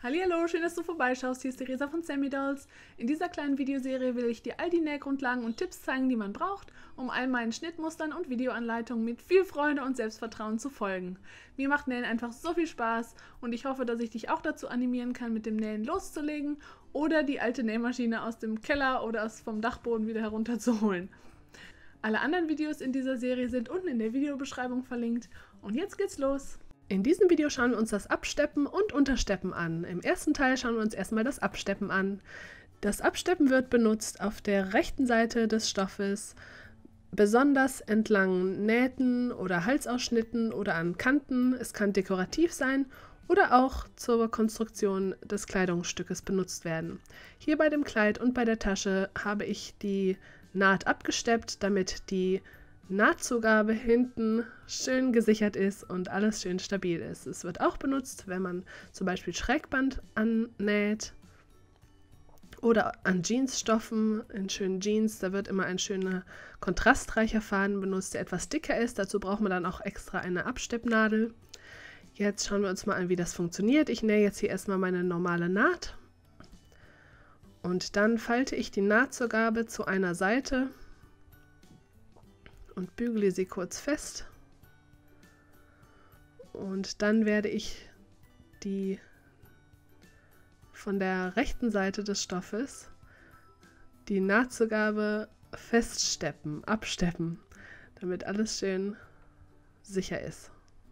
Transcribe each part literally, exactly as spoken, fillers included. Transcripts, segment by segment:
Hallihallo, schön, dass du vorbeischaust. Hier ist Theresa von Sammy Dolls. In dieser kleinen Videoserie will ich dir all die Nähgrundlagen und Tipps zeigen, die man braucht, um all meinen Schnittmustern und Videoanleitungen mit viel Freude und Selbstvertrauen zu folgen. Mir macht Nähen einfach so viel Spaß und ich hoffe, dass ich dich auch dazu animieren kann, mit dem Nähen loszulegen oder die alte Nähmaschine aus dem Keller oder vom Dachboden wieder herunterzuholen. Alle anderen Videos in dieser Serie sind unten in der Videobeschreibung verlinkt und jetzt geht's los! In diesem Video schauen wir uns das Absteppen und Untersteppen an. Im ersten Teil schauen wir uns erstmal das Absteppen an. Das Absteppen wird benutzt auf der rechten Seite des Stoffes, besonders entlang Nähten oder Halsausschnitten oder an Kanten. Es kann dekorativ sein oder auch zur Konstruktion des Kleidungsstückes benutzt werden. Hier bei dem Kleid und bei der Tasche habe ich die Naht abgesteppt, damit die Nahtzugabe hinten schön gesichert ist und alles schön stabil ist. Es wird auch benutzt, wenn man zum Beispiel Schrägband annäht oder an Jeansstoffen, in schönen Jeans. Da wird immer ein schöner kontrastreicher Faden benutzt, der etwas dicker ist. Dazu braucht man dann auch extra eine Absteppnadel. Jetzt schauen wir uns mal an, wie das funktioniert. Ich nähe jetzt hier erstmal meine normale Naht und dann falte ich die Nahtzugabe zu einer Seite und bügele sie kurz fest und dann werde ich die von der rechten Seite des Stoffes die Nahtzugabe feststeppen, absteppen, damit alles schön sicher ist.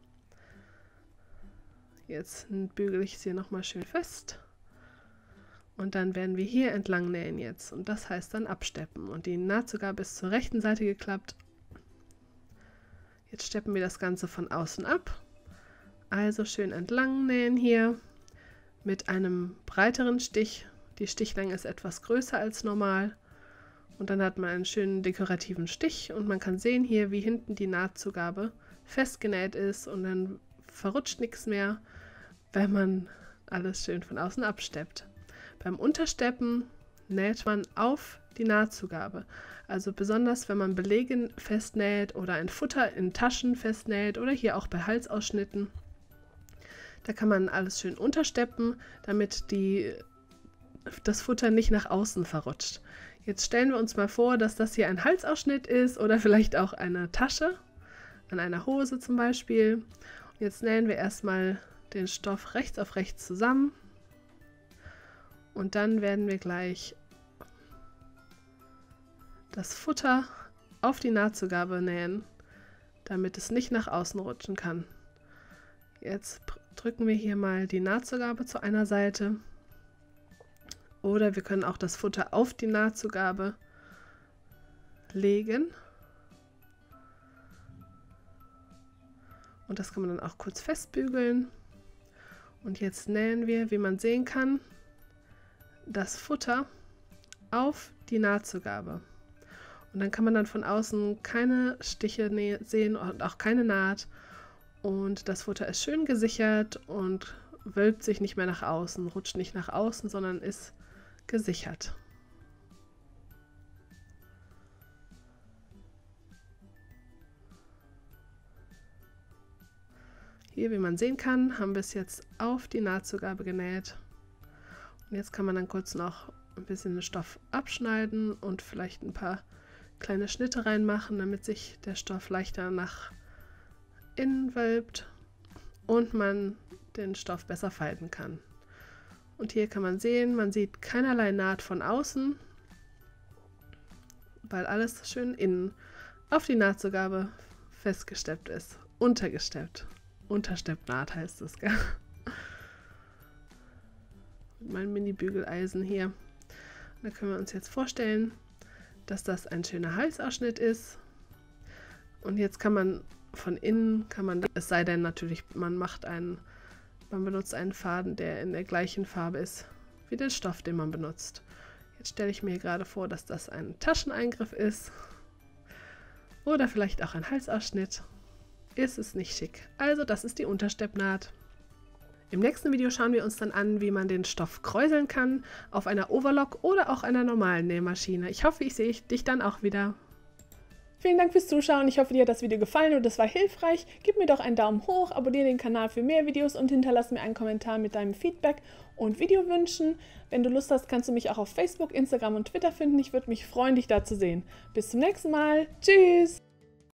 Jetzt bügele ich sie nochmal schön fest und dann werden wir hier entlang nähen jetzt und das heißt dann absteppen und die Nahtzugabe ist zur rechten Seite geklappt. Jetzt steppen wir das Ganze von außen ab, also schön entlang nähen hier mit einem breiteren Stich. Die Stichlänge ist etwas größer als normal und dann hat man einen schönen dekorativen Stich und man kann sehen hier, wie hinten die Nahtzugabe festgenäht ist und dann verrutscht nichts mehr, wenn man alles schön von außen absteppt. Beim Untersteppen näht man auf die Nahtzugabe. Also besonders, wenn man Belege festnäht oder ein Futter in Taschen festnäht oder hier auch bei Halsausschnitten. Da kann man alles schön untersteppen, damit die, das Futter nicht nach außen verrutscht. Jetzt stellen wir uns mal vor, dass das hier ein Halsausschnitt ist oder vielleicht auch eine Tasche, an einer Hose zum Beispiel. Jetzt nähen wir erstmal den Stoff rechts auf rechts zusammen und dann werden wir gleich das Futter auf die Nahtzugabe nähen, damit es nicht nach außen rutschen kann. Jetzt drücken wir hier mal die Nahtzugabe zu einer Seite oder wir können auch das Futter auf die Nahtzugabe legen und das kann man dann auch kurz festbügeln und jetzt nähen wir, wie man sehen kann, das Futter auf die Nahtzugabe. Und dann kann man dann von außen keine Stiche sehen und auch keine Naht. Und das Futter ist schön gesichert und wölbt sich nicht mehr nach außen, rutscht nicht nach außen, sondern ist gesichert. Hier, wie man sehen kann, haben wir es jetzt auf die Nahtzugabe genäht. Und jetzt kann man dann kurz noch ein bisschen den Stoff abschneiden und vielleicht ein paar kleine Schnitte reinmachen, damit sich der Stoff leichter nach innen wölbt und man den Stoff besser falten kann. Und hier kann man sehen, man sieht keinerlei Naht von außen, weil alles schön innen auf die Nahtzugabe festgesteppt ist. Untergesteppt. Untersteppnaht heißt es, gell? Mit meinem Mini-Bügeleisen hier. Da können wir uns jetzt vorstellen, dass das ein schöner Halsausschnitt ist. Und jetzt kann man von innen, kann man, es sei denn natürlich, man macht einen, man benutzt einen Faden, der in der gleichen Farbe ist wie der Stoff, den man benutzt. Jetzt stelle ich mir gerade vor, dass das ein Tascheneingriff ist oder vielleicht auch ein Halsausschnitt. Ist es nicht schick. Also das ist die Untersteppnaht. Im nächsten Video schauen wir uns dann an, wie man den Stoff kräuseln kann, auf einer Overlock oder auch einer normalen Nähmaschine. Ich hoffe, ich sehe dich dann auch wieder. Vielen Dank fürs Zuschauen, ich hoffe, dir hat das Video gefallen und es war hilfreich. Gib mir doch einen Daumen hoch, abonniere den Kanal für mehr Videos und hinterlass mir einen Kommentar mit deinem Feedback und Videowünschen. Wenn du Lust hast, kannst du mich auch auf Facebook, Instagram und Twitter finden. Ich würde mich freuen, dich da zu sehen. Bis zum nächsten Mal. Tschüss!